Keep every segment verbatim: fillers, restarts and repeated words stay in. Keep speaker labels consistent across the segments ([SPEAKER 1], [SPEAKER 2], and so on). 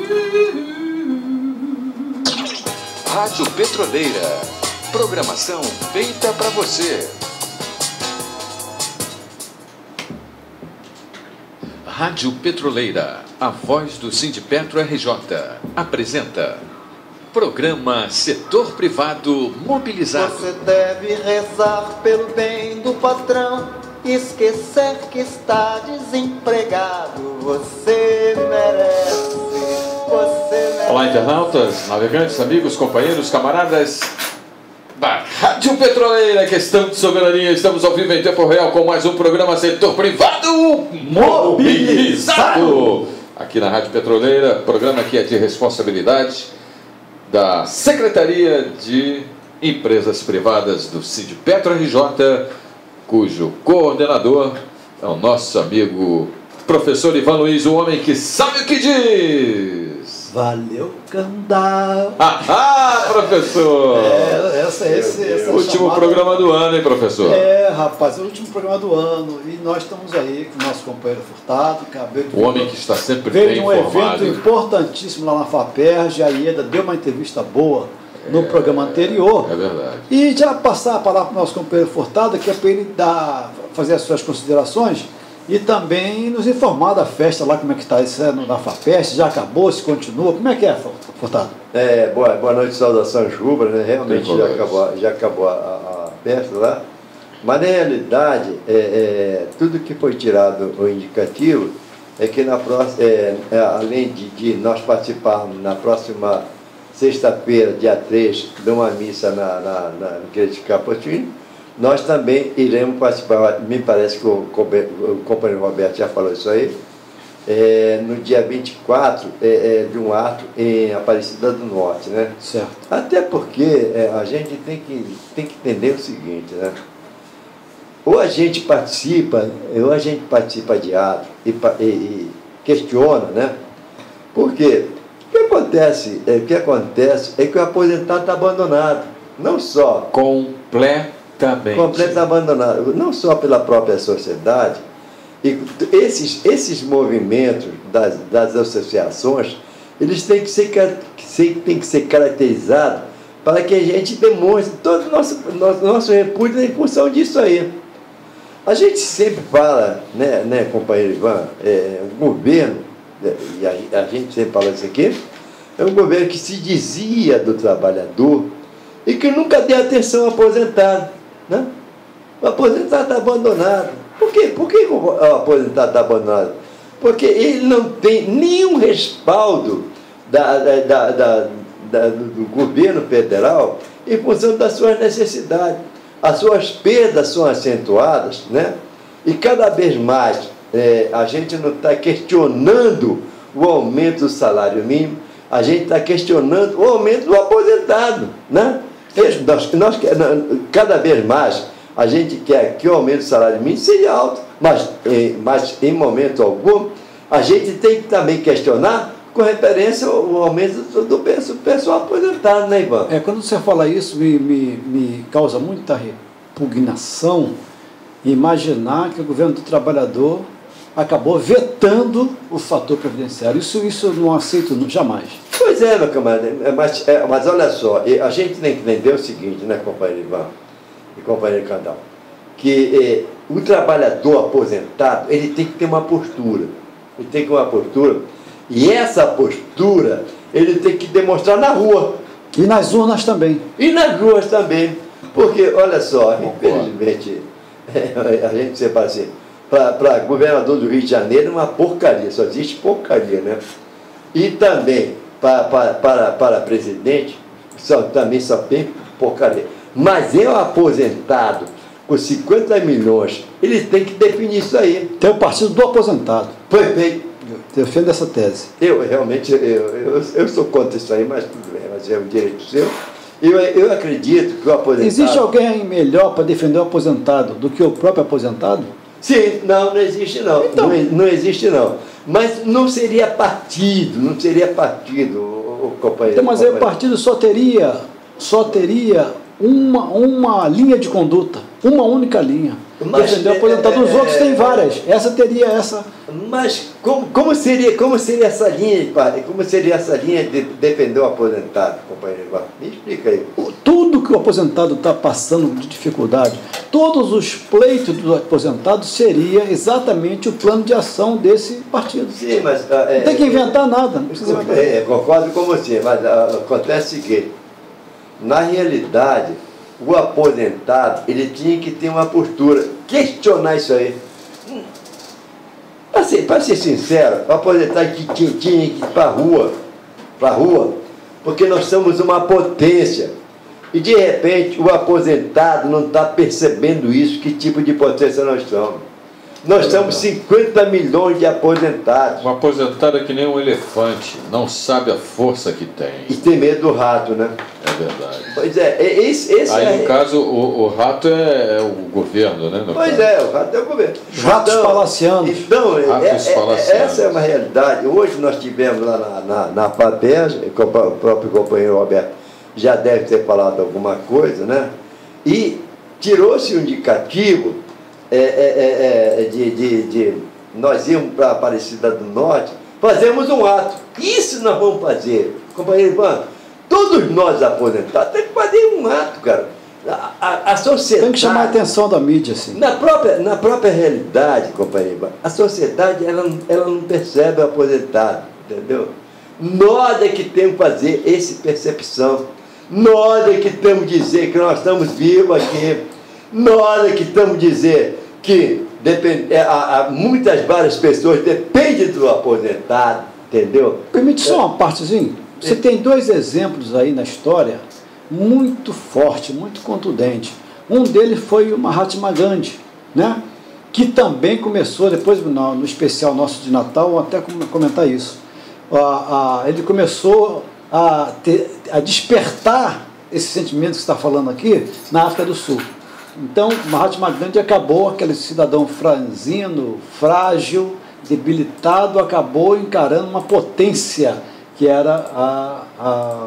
[SPEAKER 1] Rádio Petroleira. Programação feita para você. Rádio Petroleira, a voz do Sindipetro R J, apresenta programa Setor Privado Mobilizado.
[SPEAKER 2] Você deve rezar pelo bem do patrão, esquecer que está desempregado. Você merece, você merece.
[SPEAKER 3] Olá, internautas, navegantes, amigos, companheiros, camaradas da Rádio Petroleira, questão de soberania. Estamos ao vivo em tempo real com mais um programa Setor Privado Mobilizado. Aqui na Rádio Petroleira, programa que é de responsabilidade da Secretaria de Empresas Privadas do Sindipetro R J, cujo coordenador é o nosso amigo professor Ivan Luiz, o homem que sabe o que diz.
[SPEAKER 2] Valeu, Candal.
[SPEAKER 3] Ah, ah, professor!
[SPEAKER 2] É, essa, esse, essa
[SPEAKER 3] último
[SPEAKER 2] chamada...
[SPEAKER 3] programa do ano, hein, professor?
[SPEAKER 2] É, rapaz, é o último programa do ano. E nós estamos aí com o nosso companheiro Furtado, acabei de...
[SPEAKER 3] O homem que está sempre
[SPEAKER 2] veio
[SPEAKER 3] bem
[SPEAKER 2] de um
[SPEAKER 3] informado.
[SPEAKER 2] evento importantíssimo lá na FAPERJ. A Ieda deu uma entrevista boa no é, programa anterior.
[SPEAKER 3] É verdade.
[SPEAKER 2] E já passar a palavra para o nosso companheiro Furtado, que é para ele dar, fazer as suas considerações e também nos informar da festa lá, como é que está isso na FAPERJ, já acabou, se continua, como é que é, Furtado?
[SPEAKER 4] É, boa, boa noite, saudações rubras, né? Realmente já acabou, já acabou a, a festa lá, mas na realidade, é, é, tudo que foi tirado o indicativo é que na próxima, é, é, além de, de nós participarmos na próxima sexta-feira, dia três, de uma missa na, na, na, no Querido Capotino, nós também iremos participar, me parece que o, o companheiro Roberto já falou isso aí, é, no dia vinte e quatro, é, é, de um ato em Aparecida do Norte, né?
[SPEAKER 2] Certo.
[SPEAKER 4] Até porque é, a gente tem que, tem que entender o seguinte, né? Ou a gente participa, ou a gente participa de ato e, e, e questiona, né? Por quê? O que acontece, é, o que acontece é que o aposentado está abandonado, não só...
[SPEAKER 3] Completamente.
[SPEAKER 4] Completamente abandonado, não só pela própria sociedade, e esses, esses movimentos das, das associações, eles têm que ser, têm que ser caracterizados para que a gente demonstre todo o nosso, nosso, nosso repúdio em função disso aí. A gente sempre fala, né, né companheiro Ivan, é, o governo, e a, a gente sempre fala isso aqui, é um governo que se dizia do trabalhador e que nunca deu atenção ao aposentado. Né? O aposentado está abandonado. Por quê? Por que o aposentado está abandonado? Porque ele não tem nenhum respaldo da, da, da, da, do governo federal em função das suas necessidades. As suas perdas são acentuadas, né? E cada vez mais é, a gente não está questionando o aumento do salário mínimo, a gente está questionando o aumento do aposentado, né? Nós, nós, cada vez mais a gente quer que o aumento do salário mínimo seja alto, mas, mas em momento algum a gente tem que também questionar com referência ao aumento do, do pessoal aposentado, né, Ivan?
[SPEAKER 2] É, quando você fala isso, me, me, me causa muita repugnação imaginar que o governo do trabalhador acabou vetando o fator previdenciário. Isso, isso eu não aceito jamais.
[SPEAKER 4] Pois é, meu camarada, mas, é, mas olha só, a gente tem que entender o seguinte, né, companheiro Ivan e companheiro Candal, que é, o trabalhador aposentado, ele tem que ter uma postura, ele tem que ter uma postura, e essa postura ele tem que demonstrar na rua.
[SPEAKER 2] E nas urnas também.
[SPEAKER 4] E nas ruas também, porque, olha só, infelizmente, a gente sempre fala assim, para governador do Rio de Janeiro é uma porcaria, só existe porcaria, né? E também para, para, para, para presidente, só, também só tem porcaria. Mas é um aposentado com cinquenta milhões, ele tem que definir isso aí.
[SPEAKER 2] Tem o partido do aposentado.
[SPEAKER 4] Perfeito.
[SPEAKER 2] Defendo essa tese.
[SPEAKER 4] Eu realmente, eu, eu, eu sou contra isso aí, mas tudo bem, mas é um direito seu. Eu, eu acredito que o aposentado...
[SPEAKER 2] Existe alguém melhor para defender o aposentado do que o próprio aposentado?
[SPEAKER 4] Sim, não, não existe não.
[SPEAKER 2] Então,
[SPEAKER 4] não, não existe não. Mas não seria partido, não seria partido, o, o companheiro.
[SPEAKER 2] Então, mas aí o partido só teria, só teria uma, uma linha de conduta, uma única linha.
[SPEAKER 4] Mas,
[SPEAKER 2] defender o aposentado. Os
[SPEAKER 4] é,
[SPEAKER 2] outros têm
[SPEAKER 4] é,
[SPEAKER 2] várias. Essa teria essa.
[SPEAKER 4] Mas como, como, seria, como seria essa linha, como seria essa linha de defender o aposentado, companheiro? Me explica aí.
[SPEAKER 2] Tudo que o aposentado está passando de dificuldade, todos os pleitos do aposentado seria exatamente o plano de ação desse partido.
[SPEAKER 4] Sim, mas... É,
[SPEAKER 2] não tem que inventar nada. Não precisa inventar.
[SPEAKER 4] É, concordo com você, mas uh, acontece o seguinte. Na realidade, o aposentado, ele tinha que ter uma postura, questionar isso aí. Para ser, para ser sincero, o aposentado tinha, tinha que ir para a rua, para a rua, porque nós somos uma potência. E, de repente, o aposentado não está percebendo isso, que tipo de potência nós somos. Nós somos cinquenta milhões de aposentados.
[SPEAKER 3] Um aposentado é que nem um elefante, não sabe a força que tem.
[SPEAKER 4] E tem medo do rato, né?
[SPEAKER 3] É verdade.
[SPEAKER 4] Pois é, esse, esse
[SPEAKER 3] Aí,
[SPEAKER 4] é...
[SPEAKER 3] no caso, o, o rato é, é o governo, né?
[SPEAKER 4] Pois
[SPEAKER 3] caso.
[SPEAKER 4] é, o rato é o governo.
[SPEAKER 2] Ratos
[SPEAKER 4] então,
[SPEAKER 2] palacianos.
[SPEAKER 4] Então,
[SPEAKER 3] Ratos
[SPEAKER 4] é, é,
[SPEAKER 3] palacianos.
[SPEAKER 4] essa é uma realidade. Hoje nós tivemos lá na, na, na FAPES, o próprio companheiro Roberto já deve ter falado alguma coisa, né? E tirou-se um indicativo é, é, é, de, de, de nós irmos para a Aparecida do Norte, fazemos um ato. Isso nós vamos fazer. Companheiro Ivan, todos nós aposentados temos que fazer um ato, cara. A, a, a sociedade...
[SPEAKER 2] Tem que chamar a atenção da mídia, assim.
[SPEAKER 4] Na própria, na própria realidade, companheiro Ivan, a sociedade ela, ela não percebe o aposentado, entendeu? Nós é que temos que fazer essa percepção. Nós é que temos que dizer que nós estamos vivos aqui. Nós é que temos que dizer que depend, há, há muitas, várias pessoas dependem do aposentado, entendeu?
[SPEAKER 2] Permite só uma partezinha. Você tem dois exemplos aí na história muito forte, muito contundente. Um deles foi o Mahatma Gandhi, né? Que também começou, depois no, no especial nosso de Natal, vou até comentar isso. Ah, ah, ele começou a, ter, a despertar esse sentimento que você está falando aqui na África do Sul. Então, Mahatma Gandhi acabou, aquele cidadão franzino, frágil, debilitado, acabou encarando uma potência que era a, a,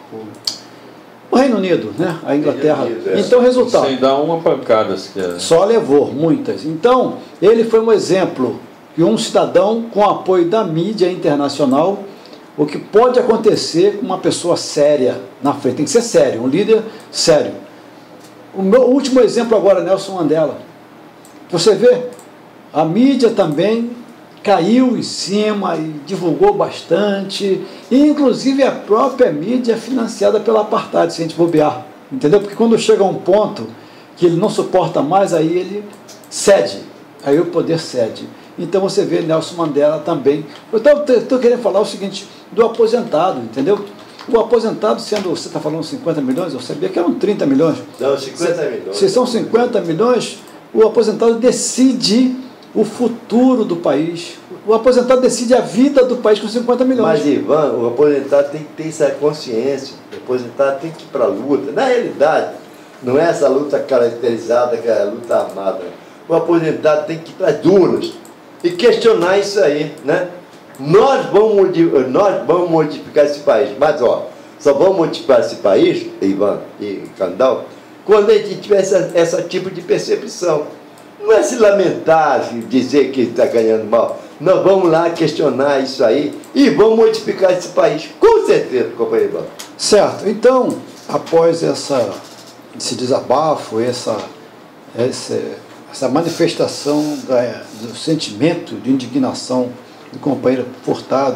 [SPEAKER 2] o, o Reino Unido, né? A Inglaterra. Então, resultado...
[SPEAKER 3] Sem dar uma pancada sequer.
[SPEAKER 2] Só levou muitas. Então, ele foi um exemplo de um cidadão com apoio da mídia internacional, o que pode acontecer com uma pessoa séria na frente. Tem que ser sério, um líder sério. O meu último exemplo agora, Nelson Mandela. Você vê, a mídia também caiu em cima e divulgou bastante, e inclusive a própria mídia é financiada pela apartheid, se a gente bobear, entendeu? Porque quando chega a um ponto que ele não suporta mais, aí ele cede, aí o poder cede. Então você vê Nelson Mandela também. Eu estou querendo falar o seguinte, do aposentado, entendeu? O aposentado, sendo, você está falando cinquenta milhões, eu sabia que eram trinta milhões.
[SPEAKER 4] Não, cinquenta milhões.
[SPEAKER 2] Se são cinquenta milhões, o aposentado decide o futuro do país. O aposentado decide a vida do país com cinquenta milhões.
[SPEAKER 4] Mas, Ivan, o aposentado tem que ter essa consciência. O aposentado tem que ir para a luta. Na realidade, não é essa luta caracterizada, que é a luta armada. O aposentado tem que ir para as urnas e questionar isso aí, né? Nós vamos, nós vamos modificar esse país, mas ó, só vamos modificar esse país, Ivan e Candal, quando a gente tiver essa, essa tipo de percepção. Não é se lamentar, dizer que está ganhando mal. Nós vamos lá questionar isso aí e vamos modificar esse país, com certeza, companheiro Ivan.
[SPEAKER 2] Certo, então, após essa, esse desabafo, essa, essa, essa manifestação da, do sentimento de indignação do companheiro Furtado,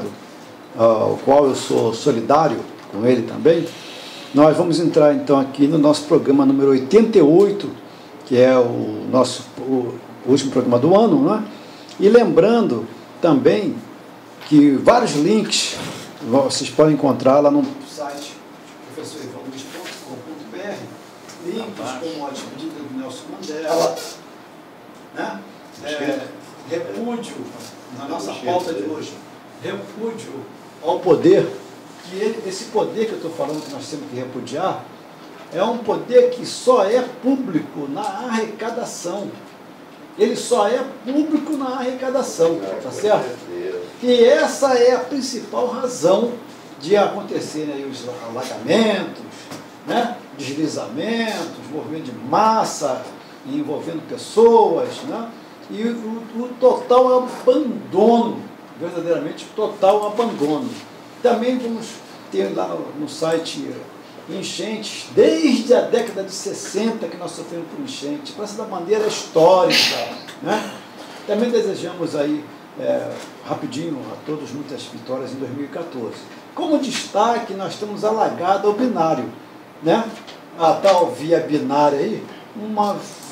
[SPEAKER 2] ao qual eu sou solidário com ele também, nós vamos entrar então aqui no nosso programa número oitenta e oito, que é o nosso o último programa do ano, né? E lembrando também que vários links vocês podem encontrar lá no site professor ivan luiz ponto com ponto b r, links como a despedida do Nelson Mandela, né? É, repúdio, na nossa pauta de hoje, repúdio ao poder, que ele, esse poder que eu estou falando que nós temos que repudiar, é um poder que só é público na arrecadação. Ele só é público na arrecadação, tá certo? E essa é a principal razão de acontecerem aí os alagamentos, né? Deslizamentos, movimento de massa, envolvendo pessoas, né? E o, o total abandono, verdadeiramente total abandono. Também vamos ter lá no, no site enchentes, desde a década de sessenta que nós sofremos por enchente, Praça da Bandeira histórica, né? Também desejamos aí, é, rapidinho, a todos muitas vitórias em dois mil e quatorze. Como destaque, nós temos alagado ao binário, né? A tal via binária aí, uma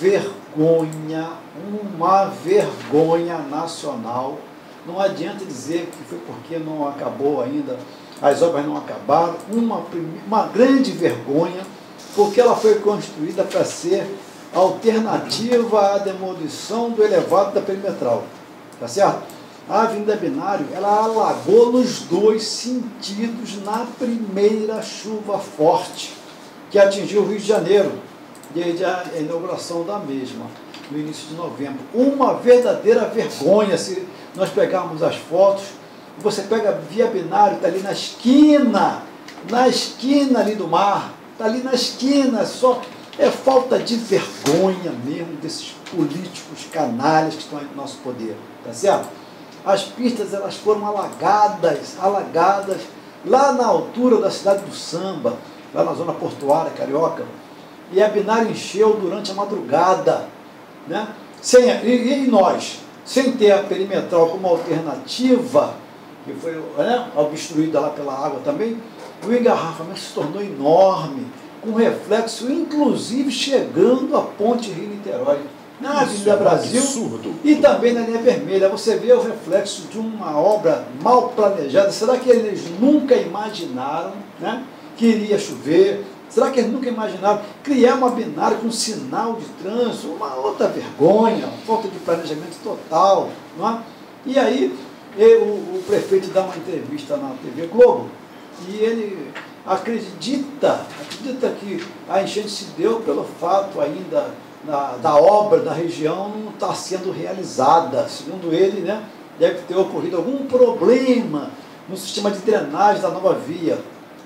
[SPEAKER 2] vergonha, uma vergonha nacional. Não adianta dizer que foi porque não acabou ainda, as obras não acabaram, uma, uma grande vergonha, porque ela foi construída para ser alternativa à demolição do elevado da perimetral, tá certo? A Avenida Binário, ela alagou nos dois sentidos na primeira chuva forte que atingiu o Rio de Janeiro, desde a inauguração da mesma, no início de novembro. Uma verdadeira vergonha, se nós pegarmos as fotos, você pega a Via Binário, está ali na esquina, na esquina ali do mar, está ali na esquina, só é falta de vergonha mesmo desses políticos canalhas que estão aí no nosso poder, tá certo? As pistas, elas foram alagadas, alagadas, lá na altura da cidade do Samba, lá na zona portuária carioca, e a Binário encheu durante a madrugada, né? Sem, e, e nós, sem ter a perimetral como alternativa, que foi, né, obstruída lá pela água também, o engarrafamento se tornou enorme, com reflexo, inclusive, chegando à ponte Rio-Niterói, na Avenida Brasil, absurdo. E também na linha vermelha. Você vê o reflexo de uma obra mal planejada. Será que eles nunca imaginaram, né, que iria chover? Será que eles nunca imaginaram criar uma binária com sinal de trânsito? Uma outra vergonha, falta de planejamento total, não é? E aí, eu, o prefeito dá uma entrevista na T V Globo e ele acredita, acredita que a enchente se deu pelo fato ainda da, da obra da região não estar sendo realizada. Segundo ele, né, deve ter ocorrido algum problema no sistema de drenagem da nova via.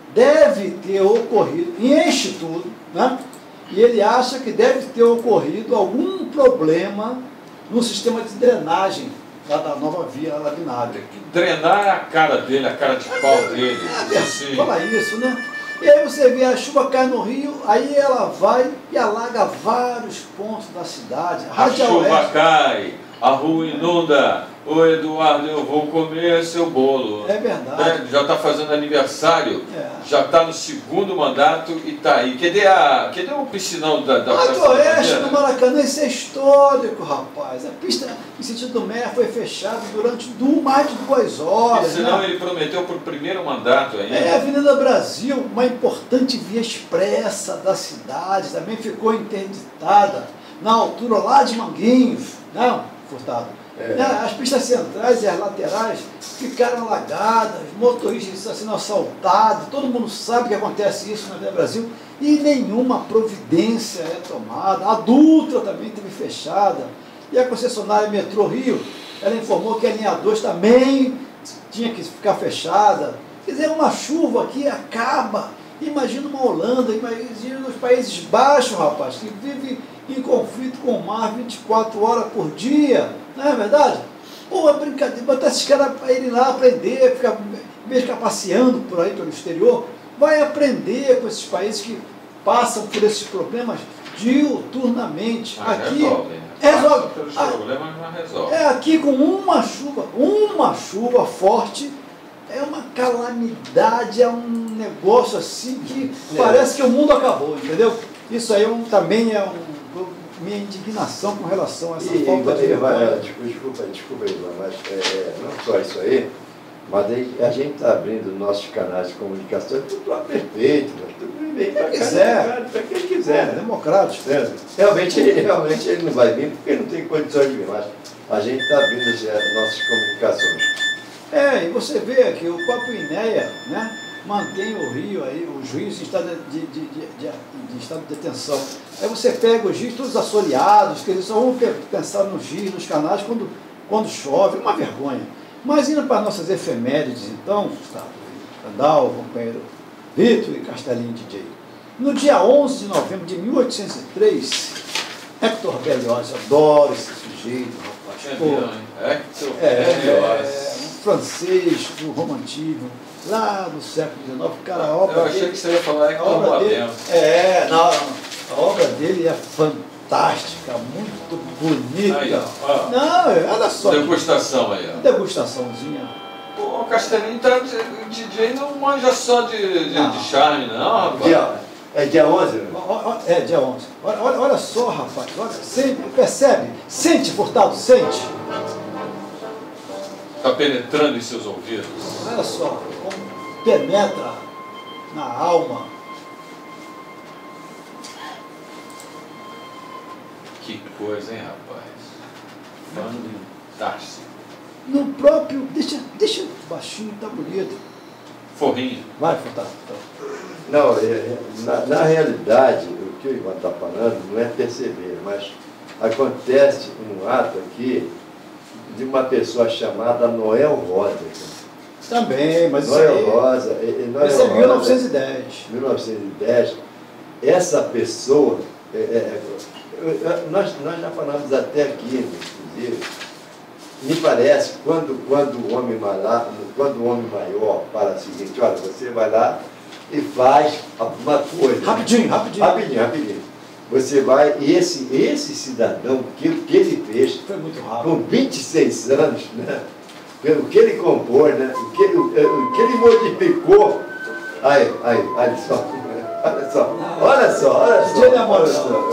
[SPEAKER 2] Deve ter ocorrido, e enche tudo, né? E ele acha que deve ter ocorrido algum problema no sistema de drenagem lá da nova via lá Binário.
[SPEAKER 3] Drenar a cara dele, a cara de pau dele.
[SPEAKER 2] É, assim. Fala isso, né? E aí você vê a chuva cai no rio, aí ela vai e alaga vários pontos da cidade.
[SPEAKER 3] A, a chuva oeste. Cai, a rua inunda. Ô Eduardo, eu vou comer seu bolo.
[SPEAKER 2] É verdade.
[SPEAKER 3] É, já está fazendo aniversário,
[SPEAKER 2] é.
[SPEAKER 3] Já está no segundo mandato e está aí. Cadê, a, cadê o piscinão da... da
[SPEAKER 2] Alto Oeste, no Maracanã, isso é histórico, rapaz. A pista em sentido do Meia foi fechada durante do, mais de duas horas.
[SPEAKER 3] E senão, né? Ele prometeu para o primeiro mandato aí.
[SPEAKER 2] É, a Avenida Brasil, uma importante via expressa da cidade, também ficou interditada na altura lá de Manguinhos, não, Furtado. É. As pistas centrais e as laterais ficaram alagadas, motoristas estão sendo assaltados, todo mundo sabe que acontece isso na Avenida Brasil e nenhuma providência é tomada. A Dutra também teve fechada e a concessionária Metrô Rio, ela informou que a linha dois também tinha que ficar fechada. Quer dizer, uma chuva que acaba. Imagina uma Holanda, imagina os Países Baixos, rapaz, que vive em conflito com o mar vinte e quatro horas por dia, não é verdade? Pô, é brincadeira, botar esses caras para irem lá aprender, ficar, mesmo ficar passeando por aí pelo exterior, vai aprender com esses países que passam por esses problemas diuturnamente.
[SPEAKER 3] Ah,
[SPEAKER 2] aqui
[SPEAKER 3] resolve, né?
[SPEAKER 2] resolve.
[SPEAKER 3] Pelos problemas, mas resolve.
[SPEAKER 2] É aqui com uma chuva, uma chuva forte, é uma calamidade, é um negócio assim que é. Parece que o mundo acabou, entendeu? Isso aí é um, também é um, minha indignação com relação a essa
[SPEAKER 4] e,
[SPEAKER 2] falta
[SPEAKER 4] e,
[SPEAKER 2] de
[SPEAKER 4] vai, Desculpa, desculpa, Ivan, mas é, não só isso aí, mas aí a gente está abrindo nossos canais de comunicação, tudo lá perfeito, tudo bem para quem quiser, para quem quiser, né?
[SPEAKER 2] Democrático.
[SPEAKER 4] É, realmente, ele, realmente ele não vai vir porque não tem condições de vir, mas a gente está abrindo as nossas comunicações.
[SPEAKER 2] É, e você vê que o próprio INEA, né, mantém o Rio aí, os rios em estado de, de, de, de, de estado de detenção. Aí você pega os rios todos assoreados, que eles só vão pensar nos rios, nos canais, quando, quando chove, uma vergonha. Mas indo para nossas efemérides, então, Gustavo, Randall, companheiro Vitor e Castelinho D J. No dia onze de novembro de mil oitocentos e três, Hector Berlioz, adoro esse sujeito, rapaz.
[SPEAKER 3] É
[SPEAKER 2] Pô,
[SPEAKER 3] mesmo, hein? Hector
[SPEAKER 2] é,
[SPEAKER 3] Berlioz.
[SPEAKER 2] é, um francês do romantismo, lá do século dezenove, cara, a obra
[SPEAKER 3] Eu achei
[SPEAKER 2] dele,
[SPEAKER 3] que você ia falar
[SPEAKER 2] a
[SPEAKER 3] Hector
[SPEAKER 2] obra dele,
[SPEAKER 3] Modelo.
[SPEAKER 2] é, não, a obra dele é fantástica, muito bonita.
[SPEAKER 3] Aí, ó, ó.
[SPEAKER 2] Não, olha só. que
[SPEAKER 3] Degustação aí, ó.
[SPEAKER 2] Degustaçãozinha.
[SPEAKER 3] Pô, o Castelinho tá. O D J não manja só de, de,
[SPEAKER 2] Não.
[SPEAKER 3] de charme, não, rapaz.
[SPEAKER 4] Dia, é dia onze, né?
[SPEAKER 2] Ó, ó, É, dia onze. Olha, olha, olha só, rapaz. Olha, sente, percebe? Sente, Furtado, sente.
[SPEAKER 3] Tá penetrando em seus ouvidos.
[SPEAKER 2] Olha só, como penetra na alma.
[SPEAKER 3] Que coisa, hein, rapaz? Fantástico.
[SPEAKER 2] No próprio. Deixa, deixa baixinho, tá bonito.
[SPEAKER 3] Forrinho.
[SPEAKER 2] Vai, Furtado.
[SPEAKER 4] Não, é, é, na, na realidade, o que o Ivan está falando não é perceber, mas acontece um ato aqui de uma pessoa chamada Noel Rosa.
[SPEAKER 2] Também, mas isso
[SPEAKER 4] Noel
[SPEAKER 2] aí.
[SPEAKER 4] Rosa. e- e Noel
[SPEAKER 2] Isso é
[SPEAKER 4] Rosa,
[SPEAKER 2] mil novecentos e dez.
[SPEAKER 4] mil novecentos e dez, essa pessoa, é, é, eu- eu- nós, nós já falamos até aqui, inclusive, me parece, quando, quando, o homem mala- quando o homem maior fala o seguinte, olha, você vai lá e faz alguma coisa.
[SPEAKER 2] Rapidinho, rapidinho.
[SPEAKER 4] Rapidinho, rapidinho. Você vai, e esse, esse cidadão, que, o que ele fez,
[SPEAKER 2] Foi muito rápido.
[SPEAKER 4] com vinte e seis anos, né? O que ele compôs, né? o, que, o, o que ele modificou. Aí, aí, olha só, olha só, olha só, olha só.
[SPEAKER 2] Dia de amor,
[SPEAKER 4] olha só.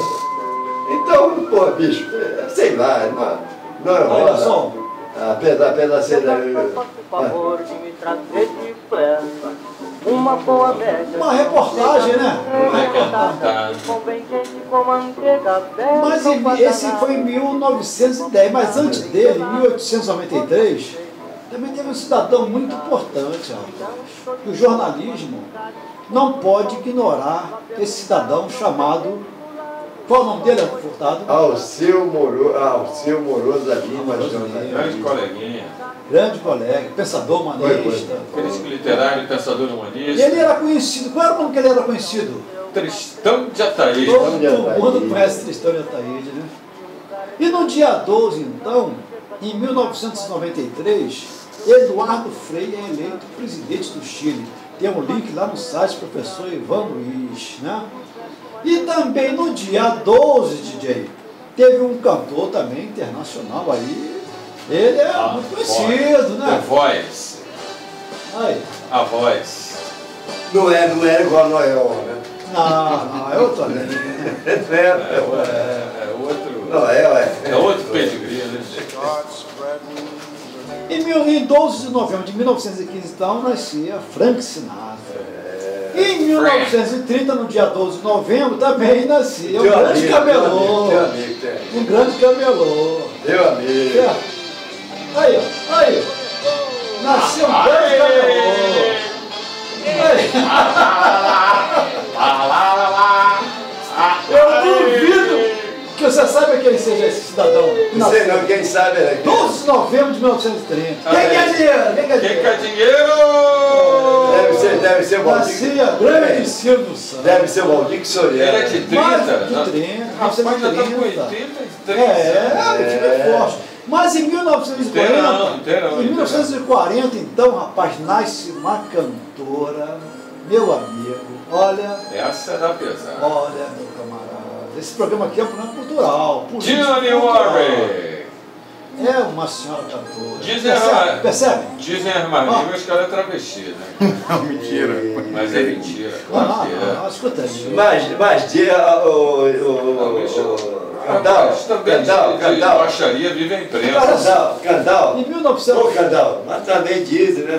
[SPEAKER 4] Então, pô, bicho, sei lá, não, não é
[SPEAKER 2] Olha
[SPEAKER 4] roda.
[SPEAKER 2] só.
[SPEAKER 4] Apesar, apesar de ser.
[SPEAKER 5] Por favor, de me trazer depressa uma boa média.
[SPEAKER 2] Uma reportagem, né?
[SPEAKER 3] Não é que é cantado.
[SPEAKER 5] Com bem quente, com manteiga velha.
[SPEAKER 2] Mas em- esse foi em mil novecentos e dez, mas antes dele, em mil oitocentos e noventa e três, também teve um cidadão muito importante, rapaz. O jornalismo não pode ignorar esse cidadão chamado. Qual o nome dele, Furtado?
[SPEAKER 4] Alceu Moroso, Alceu Moroso Lima,
[SPEAKER 2] Moroso
[SPEAKER 4] jornalista.
[SPEAKER 3] Grande coleguinha.
[SPEAKER 2] Grande colega, pensador humanista.
[SPEAKER 3] Crítico literário, pensador
[SPEAKER 2] E
[SPEAKER 3] humanista.
[SPEAKER 2] ele era conhecido. Qual era o nome que ele era conhecido?
[SPEAKER 3] Tristão de Ataíde.
[SPEAKER 2] Todo
[SPEAKER 4] de Ataíde.
[SPEAKER 2] mundo conhece Tristão de Ataíde, né? E no dia doze, então, em mil novecentos e noventa e três, Eduardo Frei é eleito presidente do Chile. Tem um link lá no site do professor Ivan Luiz, né? E também no dia doze, D J, teve um cantor também internacional aí. Ele é
[SPEAKER 3] Ah,
[SPEAKER 2] muito conhecido,
[SPEAKER 3] The
[SPEAKER 2] né?
[SPEAKER 3] Voice.
[SPEAKER 2] Aí.
[SPEAKER 3] A voz.
[SPEAKER 4] Não é, não é igual a Noel, né?
[SPEAKER 2] Não, não, é outro ali.
[SPEAKER 4] Não
[SPEAKER 3] É,
[SPEAKER 4] é,
[SPEAKER 3] é, é outro.
[SPEAKER 4] Noel é.
[SPEAKER 3] É outro pedigree, né?
[SPEAKER 2] Em, mil, em doze de novembro de mil novecentos e quinze, então, nascia Frank Sinatra. E em mil novecentos e trinta, no dia doze de novembro, também nascia um
[SPEAKER 4] Teu
[SPEAKER 2] grande
[SPEAKER 4] amigo,
[SPEAKER 2] camelô.
[SPEAKER 4] Teu amigo, teu amigo.
[SPEAKER 2] Um grande camelô.
[SPEAKER 4] Teu amigo.
[SPEAKER 2] Certo? Aí, ó, aí. Nasceu um grande camelô. Aí. Eu duvido que você saiba quem seja esse cidadão. que
[SPEAKER 4] Não sei
[SPEAKER 2] nasceu
[SPEAKER 4] não, quem sabe é aqui.
[SPEAKER 2] doze de novembro de mil novecentos e trinta. Quem
[SPEAKER 3] Ah,
[SPEAKER 2] quer
[SPEAKER 3] é.
[SPEAKER 2] dinheiro? Quem quer
[SPEAKER 3] Quem
[SPEAKER 2] dinheiro?
[SPEAKER 3] quer dinheiro?
[SPEAKER 4] Deve ser, deve ser o Valdir.
[SPEAKER 2] Nascia grande Silvio Santos.
[SPEAKER 4] Deve ser o Valdir
[SPEAKER 3] Ele
[SPEAKER 4] Soriano.
[SPEAKER 3] é de
[SPEAKER 2] Mais
[SPEAKER 3] trinta.
[SPEAKER 2] de
[SPEAKER 3] né?
[SPEAKER 2] trinta,
[SPEAKER 3] Rapaz, já tá com
[SPEAKER 2] trinta.
[SPEAKER 3] oitenta e três.
[SPEAKER 2] É, ele fica forte. Mas em mil novecentos e quarenta,
[SPEAKER 3] Inteirão, inteirão,
[SPEAKER 2] em mil novecentos e quarenta, então, rapaz, nasce uma cantora, meu amigo, olha,
[SPEAKER 3] Essa é da pesada.
[SPEAKER 2] olha, meu camarada, esse programa aqui é um programa cultural, político,
[SPEAKER 3] Johnny
[SPEAKER 2] cultural.
[SPEAKER 3] Warwick.
[SPEAKER 2] É uma senhora cantora.
[SPEAKER 3] Dizem
[SPEAKER 2] Percebe?
[SPEAKER 3] a-
[SPEAKER 2] Percebe?
[SPEAKER 3] Dizem as más línguas que ela é travesti, né?
[SPEAKER 6] Mentira.
[SPEAKER 3] Mas é mentira.
[SPEAKER 2] Ah,
[SPEAKER 3] Claro que
[SPEAKER 2] ah,
[SPEAKER 3] é.
[SPEAKER 2] escuta aí.
[SPEAKER 4] Mas, mas dia o. o, o Candal,
[SPEAKER 3] Rapaz, também
[SPEAKER 4] Candal,
[SPEAKER 3] de, de
[SPEAKER 4] Candal,
[SPEAKER 3] baixaria vive a imprensa.
[SPEAKER 4] Candal, Candal.
[SPEAKER 2] Em mil e novecentos.
[SPEAKER 4] Ô, Candal, mas também dizem, né?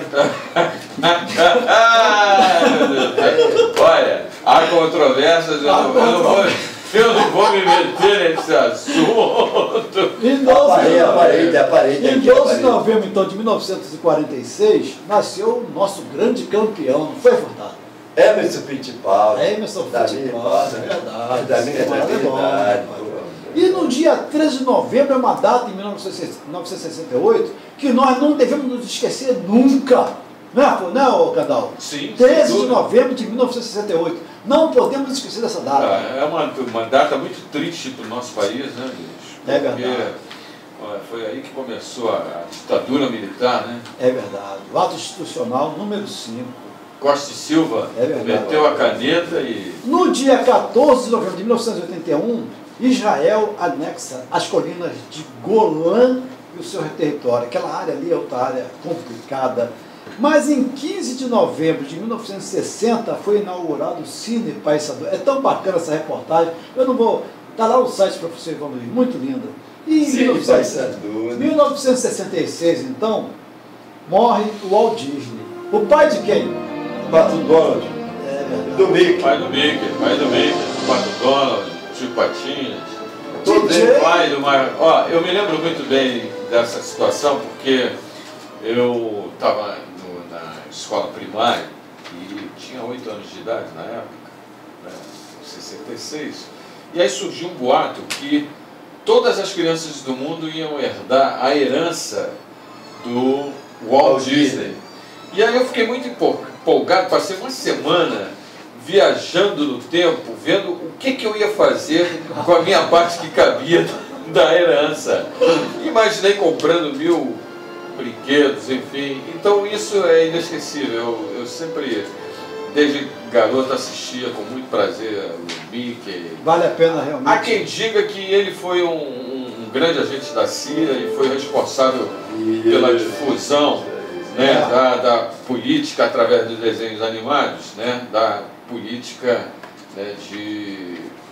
[SPEAKER 3] Ah, meu Deus do céu. Olha, há controvérsias, eu, não- eu, não vou, eu não vou me meter nesse assunto.
[SPEAKER 2] Em
[SPEAKER 4] Aparei, aparei,
[SPEAKER 2] doze,
[SPEAKER 4] aparei
[SPEAKER 2] em
[SPEAKER 4] aqui,
[SPEAKER 2] doze de
[SPEAKER 4] aparei.
[SPEAKER 2] novembro, então, de mil novecentos e quarenta e seis, nasceu o nosso grande campeão, não foi, Furtado?
[SPEAKER 4] Emerson Fittipaldi.
[SPEAKER 2] É Emerson
[SPEAKER 4] Da
[SPEAKER 2] Fittipaldi,
[SPEAKER 4] minha
[SPEAKER 2] é verdade.
[SPEAKER 4] É da minha, é da
[SPEAKER 2] Camarada
[SPEAKER 4] minha
[SPEAKER 2] é bom,
[SPEAKER 4] idade,
[SPEAKER 2] rapaz.
[SPEAKER 4] pô.
[SPEAKER 2] E no dia treze de novembro, é uma data em mil novecentos e sessenta e oito, que nós não devemos nos esquecer nunca. Não é, não, Cadal?
[SPEAKER 3] Sim,
[SPEAKER 2] treze
[SPEAKER 3] sem
[SPEAKER 2] de
[SPEAKER 3] dúvida.
[SPEAKER 2] novembro de mil novecentos e sessenta e oito. Não podemos esquecer dessa data.
[SPEAKER 3] Ah, é uma, uma data muito triste para o nosso país, né, bicho?
[SPEAKER 2] É
[SPEAKER 3] Porque,
[SPEAKER 2] verdade.
[SPEAKER 3] olha, foi aí que começou a, a ditadura militar, né?
[SPEAKER 2] É verdade. O ato institucional número cinco.
[SPEAKER 3] Costa e Silva
[SPEAKER 2] É verdade.
[SPEAKER 3] meteu a caneta e...
[SPEAKER 2] No dia quatorze de novembro de mil novecentos e oitenta e um, Israel anexa as colinas de Golã e o seu território. Aquela área ali é outra área complicada. Mas em quinze de novembro de mil novecentos e sessenta foi inaugurado o Cine Paissandu. É tão bacana essa reportagem. Eu não vou... Está lá o site para você, Ivan Luiz, muito linda. E em
[SPEAKER 4] Cine Paissandu, né?
[SPEAKER 2] mil novecentos e sessenta e seis, então, morre o Walt Disney. O pai de quem?
[SPEAKER 4] Pato Donald.
[SPEAKER 2] É verdade.
[SPEAKER 4] Do Mickey.
[SPEAKER 3] Pai do Mickey, pai do Mickey, Pato Donald, Tio Patinhas.
[SPEAKER 2] D J.
[SPEAKER 3] Todo pai do Mar... Ó, eu me lembro muito bem dessa situação porque eu estava na escola primária e tinha oito anos de idade na época, né, em sessenta e seis, e aí surgiu um boato que todas as crianças do mundo iam herdar a herança do Walt Disney. E aí eu fiquei muito empolgado, passei uma semana viajando no tempo, vendo o que, que eu ia fazer com a minha parte que cabia da herança. Imaginei comprando mil brinquedos, enfim. Então isso é inesquecível. Eu, eu sempre, desde garoto, assistia com muito prazer o Mickey.
[SPEAKER 2] Vale a pena realmente.
[SPEAKER 3] Há quem diga que ele foi um, um, um grande agente da C I A e foi responsável pela difusão, né, da, da política através dos desenhos animados, né, da política, né, de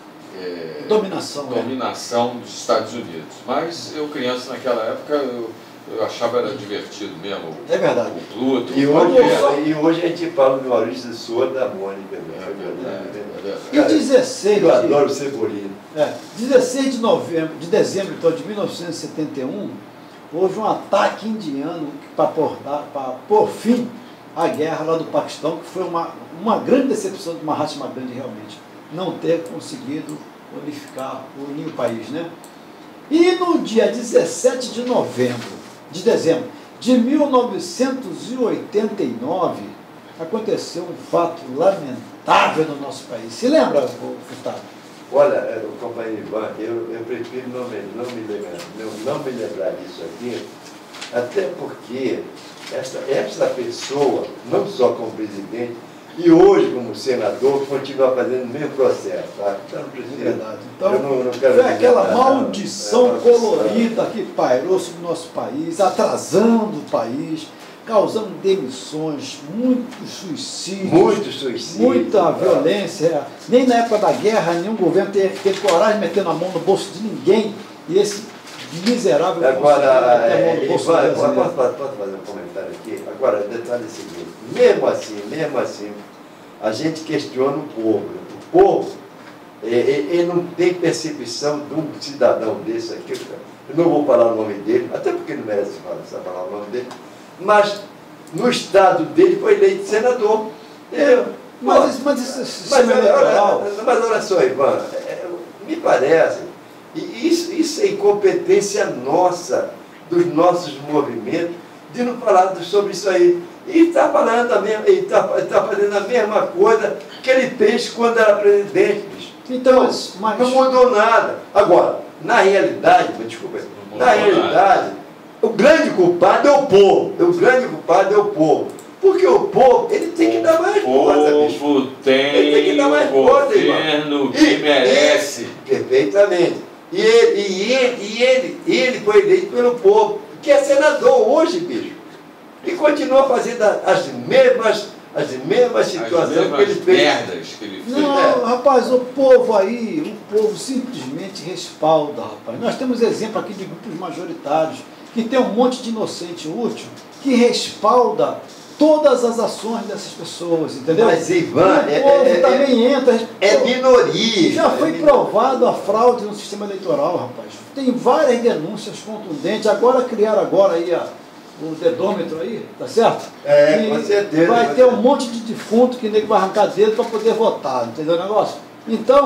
[SPEAKER 3] é,
[SPEAKER 2] Dominação. né?
[SPEAKER 3] dominação dos Estados Unidos. Mas eu, criança naquela época, eu, eu achava era divertido mesmo.
[SPEAKER 2] É verdade.
[SPEAKER 3] O Pluto.
[SPEAKER 4] E
[SPEAKER 3] o
[SPEAKER 4] hoje,
[SPEAKER 3] Palmeiras.
[SPEAKER 4] e hoje a gente fala do Maurício de Souza da Mônica. Né?
[SPEAKER 3] É verdade, é verdade.
[SPEAKER 2] E dezesseis
[SPEAKER 4] Eu
[SPEAKER 2] de,
[SPEAKER 4] adoro Cebolinha.
[SPEAKER 2] é, dezesseis de novembro, de dezembro então, de mil novecentos e setenta e um, houve um ataque indiano para pôr, para pôr fim à guerra lá do Paquistão, que foi uma, uma grande decepção do Mahatma Gandhi realmente, não ter conseguido unificar, unir o país, né? E no dia dezessete de novembro, de dezembro de mil novecentos e oitenta e nove, aconteceu um fato lamentável no nosso país. Se lembra, Gustavo?
[SPEAKER 4] Olha, o companheiro Ivan, eu, eu prefiro não me, não, me lembrar, não, não me lembrar disso aqui, até porque essa, essa pessoa, não só como presidente, e hoje como senador, continua fazendo o mesmo processo. Tá? Então, não precisa,
[SPEAKER 2] É verdade. Então,
[SPEAKER 4] eu não, não quero
[SPEAKER 2] foi
[SPEAKER 4] dizer
[SPEAKER 2] aquela
[SPEAKER 4] nada,
[SPEAKER 2] maldição
[SPEAKER 4] não. É uma maldição.
[SPEAKER 2] colorida que pairou sobre o nosso país, atrasando o país, causando demissões, muitos suicídios,
[SPEAKER 4] Muito suicídio.
[SPEAKER 2] muita
[SPEAKER 4] tá?
[SPEAKER 2] violência. Nem na época da guerra, nenhum governo teve, teve coragem de meter na mão no bolso de ninguém. E esse miserável
[SPEAKER 4] Agora,
[SPEAKER 2] conseguiu meter a mão no
[SPEAKER 4] é,
[SPEAKER 2] bolso
[SPEAKER 4] Ivan,
[SPEAKER 2] do
[SPEAKER 4] posso,
[SPEAKER 2] brasileiro.
[SPEAKER 4] posso posso fazer um comentário aqui? Agora, o detalhe é o seguinte, mesmo assim, mesmo assim, a gente questiona o povo. O povo, é, é, ele não tem percepção de um cidadão desse aqui, eu não vou falar o nome dele, até porque não merece falar, falar o nome dele, mas no estado dele foi eleito senador. Eu,
[SPEAKER 2] Mas, mas esse sistema
[SPEAKER 4] mas,
[SPEAKER 2] eleitoral...
[SPEAKER 4] olha, mas olha só, Ivan, é, me parece, e isso, isso é incompetência nossa, dos nossos movimentos, de não falar sobre isso aí. E está falando a mesma, ele está tá fazendo a mesma coisa que ele fez quando era presidente, bicho.
[SPEAKER 2] Então,
[SPEAKER 4] não,
[SPEAKER 2] mas-
[SPEAKER 4] não mudou nada. Agora, na realidade, desculpa,
[SPEAKER 3] Não
[SPEAKER 4] na
[SPEAKER 3] mudou
[SPEAKER 4] realidade, o grande culpado é o povo. O grande culpado é o povo. Porque o povo, ele tem que dar mais força, bicho.
[SPEAKER 3] O povo tem,
[SPEAKER 4] Ele tem que dar mais
[SPEAKER 3] o
[SPEAKER 4] força,
[SPEAKER 3] governo
[SPEAKER 4] irmão.
[SPEAKER 3] que
[SPEAKER 4] E-
[SPEAKER 3] merece.
[SPEAKER 4] e- perfeitamente. E ele, e, ele, e ele, ele foi eleito pelo povo, que é senador hoje, bicho. E continua fazendo as mesmas, as mesmas situações
[SPEAKER 3] As
[SPEAKER 4] que ele
[SPEAKER 3] mesmas
[SPEAKER 4] fez.
[SPEAKER 3] merdas que ele fez.
[SPEAKER 2] Não,
[SPEAKER 4] É.
[SPEAKER 2] rapaz, o povo aí, o povo simplesmente respalda, rapaz. Nós temos exemplo aqui de grupos majoritários que tem um monte de inocente útil que respalda todas as ações dessas pessoas, entendeu?
[SPEAKER 4] Mas, Ivan,
[SPEAKER 2] E
[SPEAKER 4] é-
[SPEAKER 2] o povo
[SPEAKER 4] é-
[SPEAKER 2] também entra.
[SPEAKER 4] É
[SPEAKER 2] Pô,
[SPEAKER 4] minoria.
[SPEAKER 2] já foi
[SPEAKER 4] é minoria.
[SPEAKER 2] provado a fraude no sistema eleitoral, rapaz. Tem várias denúncias contundentes. Agora criaram agora aí a, o dedômetro aí, tá certo?
[SPEAKER 4] É,
[SPEAKER 2] E
[SPEAKER 4] com certeza,
[SPEAKER 2] vai
[SPEAKER 4] com
[SPEAKER 2] ter um
[SPEAKER 4] certeza.
[SPEAKER 2] monte de defunto que nego vai arrancar dedo para poder votar, entendeu o negócio? Então,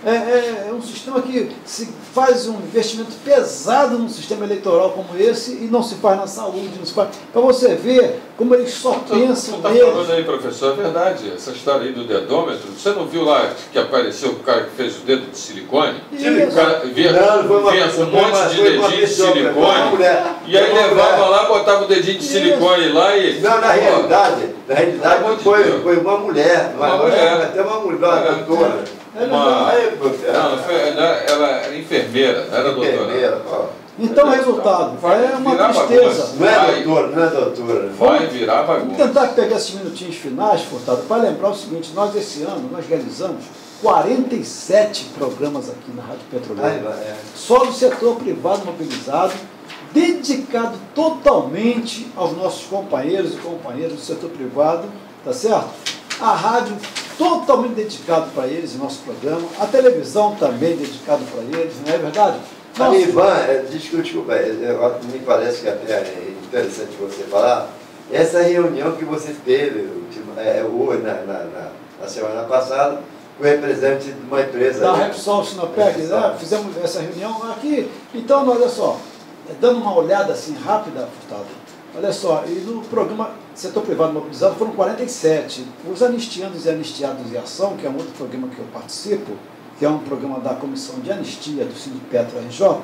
[SPEAKER 2] É, é, é um sistema que se faz um investimento pesado num sistema eleitoral como esse e não se faz na saúde, não se faz. Para você ver como eles só pensam
[SPEAKER 3] Você está falando aí, professor, é verdade, essa história aí do dedômetro. Você não viu lá que apareceu o cara que fez o dedo de silicone?
[SPEAKER 2] Isso.
[SPEAKER 3] O cara via,
[SPEAKER 4] Não, foi uma
[SPEAKER 3] via
[SPEAKER 4] pessoa,
[SPEAKER 3] um
[SPEAKER 4] foi
[SPEAKER 3] monte
[SPEAKER 4] uma-
[SPEAKER 3] de
[SPEAKER 4] foi uma
[SPEAKER 3] dedinho de
[SPEAKER 4] pessoa, foi uma
[SPEAKER 3] silicone,
[SPEAKER 4] mulher.
[SPEAKER 3] e aí
[SPEAKER 4] Foi uma
[SPEAKER 3] levava
[SPEAKER 4] mulher.
[SPEAKER 3] lá, botava o dedinho de
[SPEAKER 2] Isso.
[SPEAKER 3] silicone lá e...
[SPEAKER 4] Não, na
[SPEAKER 3] Pô,
[SPEAKER 4] realidade, na realidade
[SPEAKER 3] Pelo amor de
[SPEAKER 4] foi,
[SPEAKER 3] Deus.
[SPEAKER 4] foi uma mulher,
[SPEAKER 3] Uma mulher.
[SPEAKER 4] até uma mulher, uma
[SPEAKER 3] É.
[SPEAKER 4] doutora.
[SPEAKER 3] Uma...
[SPEAKER 4] Aí, pô,
[SPEAKER 3] Não, não foi, ela era enfermeira, não era doutora.
[SPEAKER 4] enfermeira, ó.
[SPEAKER 2] Então, resultado,
[SPEAKER 3] Vai
[SPEAKER 2] é uma
[SPEAKER 3] virar
[SPEAKER 2] tristeza.
[SPEAKER 3] bagunça.
[SPEAKER 4] Não é
[SPEAKER 3] Vai.
[SPEAKER 4] doutora, não é doutora.
[SPEAKER 3] Vai virar
[SPEAKER 2] Vamos
[SPEAKER 3] bagunça.
[SPEAKER 2] tentar pegar esses minutinhos finais, Furtado, para lembrar o seguinte: nós esse ano nós realizamos quarenta e sete programas aqui na Rádio
[SPEAKER 4] Ai,
[SPEAKER 2] Petroleira,
[SPEAKER 4] é.
[SPEAKER 2] só do setor privado mobilizado, dedicado totalmente aos nossos companheiros e companheiras do setor privado, tá certo? A rádio totalmente dedicado para eles, nosso programa, a televisão também dedicado para eles, não é verdade?
[SPEAKER 4] A
[SPEAKER 2] Nossa,
[SPEAKER 4] Ivan, é, desculpa, desculpa, é, é, me parece que até é interessante você falar, essa reunião que você teve ultima- é, hoje, na, na, na, na semana passada, com o representante de uma empresa.
[SPEAKER 2] da
[SPEAKER 4] né?
[SPEAKER 2] Repsol Sinopec, né? Fizemos essa reunião aqui. Então, olha só, dando uma olhada assim rápida, Furtado, olha só, e no programa Setor Privado Mobilizado foram quarenta e sete. Os Anistianos e Anistiados em Ação, que é um outro programa que eu participo, que é um programa da Comissão de Anistia do Sindipetro R J,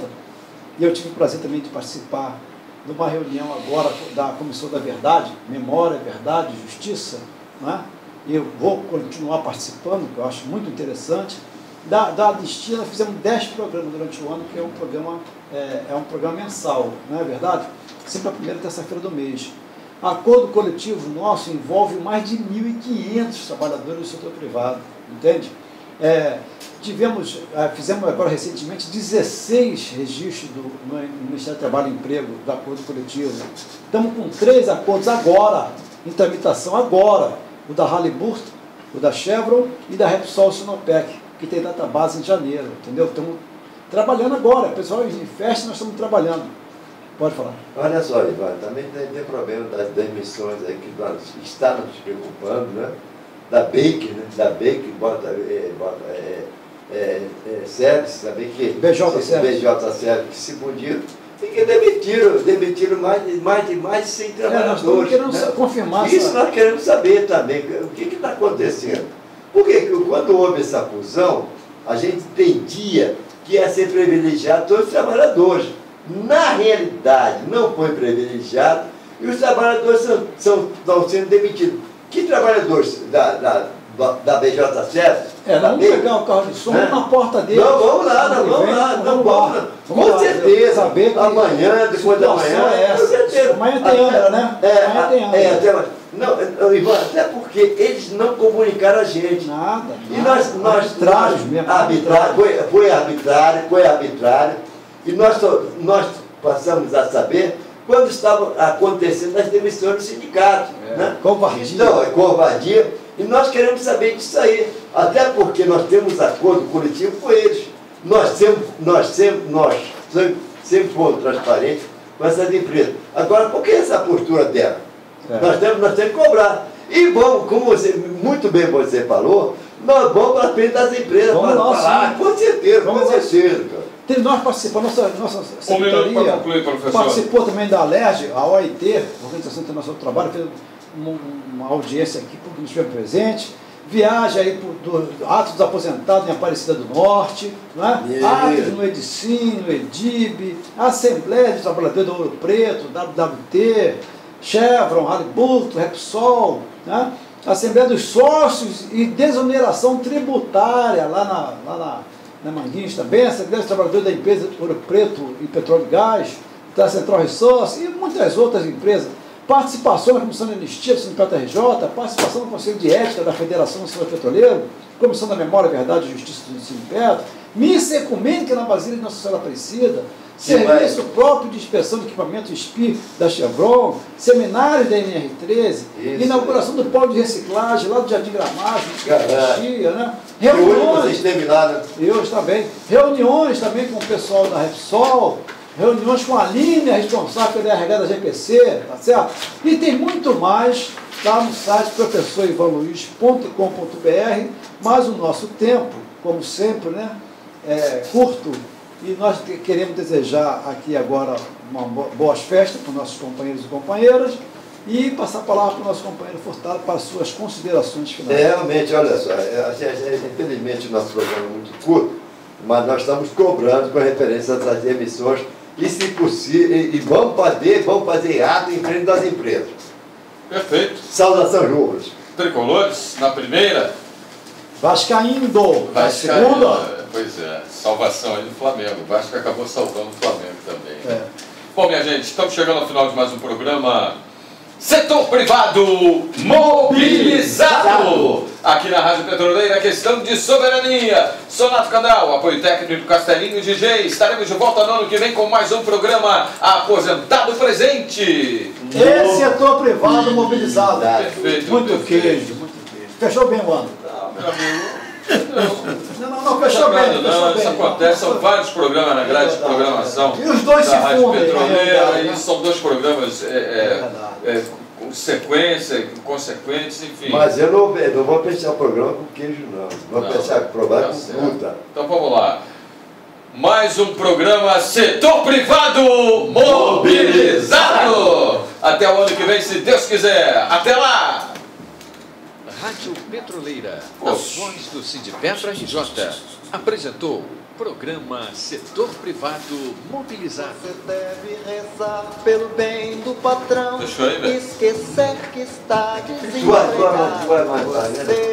[SPEAKER 2] e eu tive o prazer também de participar de uma reunião agora da Comissão da Verdade, Memória, Verdade e Justiça, né? E eu vou continuar participando, que eu acho muito interessante. Da, da Anistia, nós fizemos dez programas durante o ano, que é um programa, é, é um programa mensal, não é verdade? Sempre a primeira terça-feira do mês. Acordo coletivo nosso envolve mais de mil e quinhentos trabalhadores do setor privado, entende? É, tivemos, é, fizemos agora recentemente dezesseis registros do, no Ministério do Trabalho e Emprego do acordo coletivo. Estamos com três acordos agora, em tramitação agora, o da Halliburton, o da Chevron e da Repsol Sinopec, que tem data base em janeiro, entendeu? Estamos trabalhando agora, pessoal, em festa nós estamos trabalhando. Pode falar.
[SPEAKER 4] Olha só, Ivan, também tem, tem problema das demissões aí que nós, está nos preocupando, né? Da Baker, né? Da Baker, bota, é, bota é, é, é, Service, também que...
[SPEAKER 2] B J Service.
[SPEAKER 4] B J Service, que se fundiram, e que demitiram, demitiram mais de, mais de, mais de cem
[SPEAKER 2] É, nós estamos
[SPEAKER 4] trabalhadores.
[SPEAKER 2] querendo
[SPEAKER 4] né?
[SPEAKER 2] confirmar
[SPEAKER 4] Isso
[SPEAKER 2] essa...
[SPEAKER 4] nós queremos saber também, o que está acontecendo. Porque quando houve essa fusão, a gente entendia que ia ser privilegiado todos os trabalhadores. Na realidade, não foi privilegiado e os trabalhadores são, são, estão sendo demitidos. Que trabalhadores da, da, da B J Service?
[SPEAKER 2] É, nós vamos pegar o carro de som
[SPEAKER 4] Né?
[SPEAKER 2] na porta dele.
[SPEAKER 4] Não, vamos lá, não,
[SPEAKER 2] Semana que
[SPEAKER 4] vamos
[SPEAKER 2] vem,
[SPEAKER 4] lá, não, vamos lá.
[SPEAKER 2] Vamos
[SPEAKER 4] Com
[SPEAKER 2] lá,
[SPEAKER 4] certeza.
[SPEAKER 2] saber que
[SPEAKER 4] Amanhã, depois da
[SPEAKER 2] situação
[SPEAKER 4] manhã.
[SPEAKER 2] é essa.
[SPEAKER 4] Com certeza.
[SPEAKER 2] Amanhã tem Angra, né?
[SPEAKER 4] É,
[SPEAKER 2] Amanhã tem Angra.
[SPEAKER 4] é, até, não, Ivan, até porque eles não comunicaram a gente.
[SPEAKER 2] Nada.
[SPEAKER 4] E
[SPEAKER 2] nada.
[SPEAKER 4] nós, nós,
[SPEAKER 2] Arbitrários
[SPEAKER 4] nós
[SPEAKER 2] mesmo.
[SPEAKER 4] arbitrário, foi, foi arbitrário, foi arbitrário, e nós, só- nós passamos a saber quando estavam acontecendo as demissões do sindicato.
[SPEAKER 2] É,
[SPEAKER 4] né?
[SPEAKER 2] covardia.
[SPEAKER 4] Então, é covardia, e nós queremos saber disso aí, até porque nós temos acordo coletivo com eles. Nós sempre, nós sempre, nós sempre, sempre fomos transparentes com essas empresas. Agora, por que essa postura dela?
[SPEAKER 2] É.
[SPEAKER 4] Nós, temos, nós temos que cobrar. E vamos, como você, muito bem você falou, nós vamos para frente das empresas
[SPEAKER 2] Vamos
[SPEAKER 4] para
[SPEAKER 2] lá,
[SPEAKER 4] falar,
[SPEAKER 2] sim.
[SPEAKER 4] com certeza,
[SPEAKER 2] Vamos
[SPEAKER 4] com
[SPEAKER 2] lá.
[SPEAKER 4] certeza, cara.
[SPEAKER 2] Tem- Nós participamos, nossa, nossa
[SPEAKER 3] Um minuto
[SPEAKER 2] secretaria
[SPEAKER 3] para concluir, professor.
[SPEAKER 2] participou também da ALERJ, a O I T, Organização Internacional do Trabalho, fez uma, uma audiência aqui porque nos estiver presente. Viaja aí por, do, Atos dos Aposentados em Aparecida do Norte, não é?
[SPEAKER 4] Isso.
[SPEAKER 2] Atos no Edicim, no Edib, Assembleia dos Trabalhadores do Ouro Preto, W W T, Chevron, Halliburton, Repsol, né? Assembleia dos Sócios e Desoneração Tributária lá na, lá na, na Manguinhos também, Assembleia dos Trabalhadores da empresa Ouro Preto e Petróleo e Gás, da Central Resource e muitas outras empresas. Participação na Comissão de Anistia do Sindicato R J, participação no Conselho de Ética da Federação Nacional Petroleiro, Comissão da Memória, Verdade e Justiça do Sindipetro, missa ecumênica na Basílica de Nossa Senhora Aparecida, serviço próprio de inspeção de equipamento S P I da Chevron, seminários da N R treze,
[SPEAKER 4] Isso.
[SPEAKER 2] inauguração do polo de reciclagem lá do Jardim Gramacho,
[SPEAKER 4] Caraca.
[SPEAKER 2] né?
[SPEAKER 4] E hoje
[SPEAKER 2] Reuniões,
[SPEAKER 4] vocês terminaram.
[SPEAKER 2] e hoje também, reuniões também com o pessoal da Repsol, reuniões com a Aline, a responsável pela R H da G P C, tá certo? E tem muito mais está no site professor ivan luiz ponto com ponto br, mas o nosso tempo, como sempre, né, é curto, e nós queremos desejar aqui agora uma boas festas para os nossos companheiros e companheiras e passar a palavra para o nosso companheiro Furtado para as suas considerações finais.
[SPEAKER 4] É, realmente, olha só, é, é, é, infelizmente o nosso programa é muito curto, mas nós estamos cobrando com referência às emissões e, se possível, e, e vamos fazer, vamos fazer ato em frente das empresas.
[SPEAKER 3] Perfeito.
[SPEAKER 4] Saudação, Rubens.
[SPEAKER 3] Tricolores, na primeira.
[SPEAKER 2] Vascaíndo, na
[SPEAKER 3] Vasco,
[SPEAKER 2] segunda.
[SPEAKER 3] Pois é, salvação aí do Flamengo. O Vasco acabou salvando o Flamengo também.
[SPEAKER 2] É.
[SPEAKER 3] Bom, minha gente, estamos chegando ao final de mais um programa Setor Privado Mobilizado. Aqui na Rádio Petroleira, questão de soberania. Sonato Candal, apoio técnico do Castelinho D J. Estaremos de volta no ano que vem com mais um programa Aposentado Presente.
[SPEAKER 2] E setor privado mobilizado.
[SPEAKER 3] Perfeito.
[SPEAKER 2] Muito
[SPEAKER 3] perfeito.
[SPEAKER 2] queijo, muito queijo. Fechou bem, mano?
[SPEAKER 3] Não, meu amigo.
[SPEAKER 2] Não, não, não, fechou bem.
[SPEAKER 3] Não,
[SPEAKER 2] Fechou
[SPEAKER 3] isso
[SPEAKER 2] bem.
[SPEAKER 3] acontece, são vários programas na grade de programação
[SPEAKER 2] E os dois
[SPEAKER 3] da
[SPEAKER 2] se
[SPEAKER 3] Rádio
[SPEAKER 2] fundem,
[SPEAKER 3] Petroleira,
[SPEAKER 2] na realidade,
[SPEAKER 3] e
[SPEAKER 2] né?
[SPEAKER 3] são dois programas é, é,
[SPEAKER 2] É
[SPEAKER 3] é, com sequência, consequentes, enfim.
[SPEAKER 4] Mas eu não, eu não vou fechar o programa com queijo, não. Vou
[SPEAKER 3] Não,
[SPEAKER 4] fechar o programa
[SPEAKER 3] tá
[SPEAKER 4] com
[SPEAKER 3] certo.
[SPEAKER 4] fruta.
[SPEAKER 3] Então vamos lá. Mais um programa Setor Privado Mobilizado. Até o ano que vem, se Deus quiser. Até lá!
[SPEAKER 1] Rádio Petroleira, a voz do Sindipetro R J, apresentou programa Setor Privado Mobilizado.
[SPEAKER 5] Você deve rezar pelo bem do patrão.
[SPEAKER 3] Deixa eu ir, velho.
[SPEAKER 5] Esquecer que está
[SPEAKER 4] Tua, tua, tua,
[SPEAKER 5] desempregado.
[SPEAKER 4] tua, tua,
[SPEAKER 5] Você